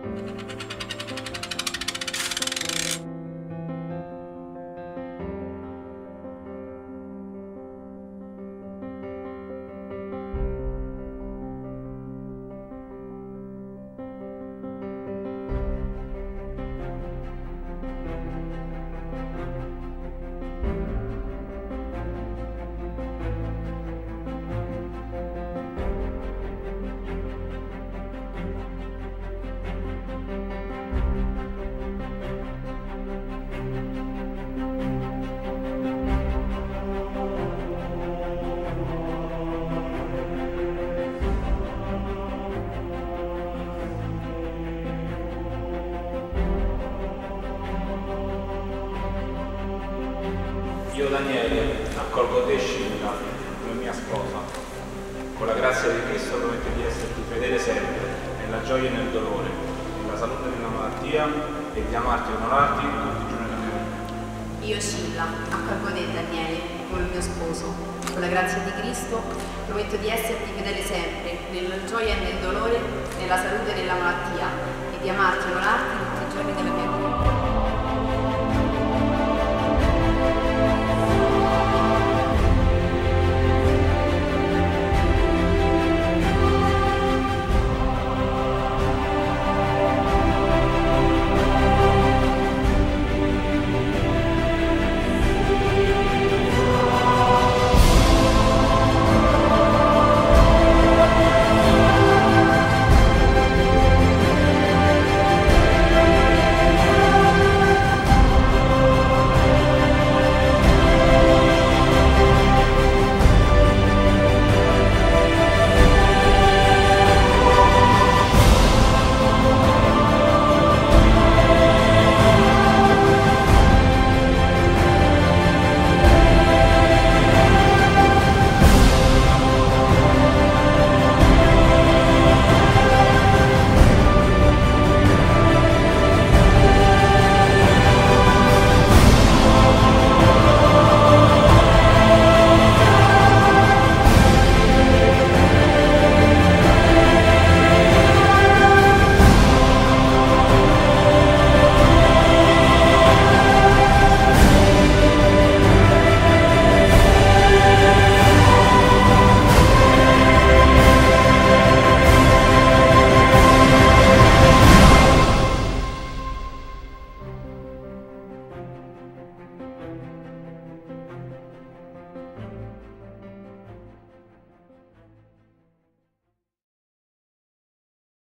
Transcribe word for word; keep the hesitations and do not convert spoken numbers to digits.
Io, Daniele, accolgo te, Scilla, come mia sposa. Con la grazia di Cristo prometto di esserti fedele sempre, nella gioia e nel dolore, nella salute e nella malattia, e di amarti e onorarti tutti i giorni della mia vita. Io, Scilla, accolgo te, Daniele, come mio sposo. Con la grazia di Cristo prometto di esserti fedele sempre, nella gioia e nel dolore, nella salute e nella malattia, e di amarti e onorarti tutti i giorni della mia vita.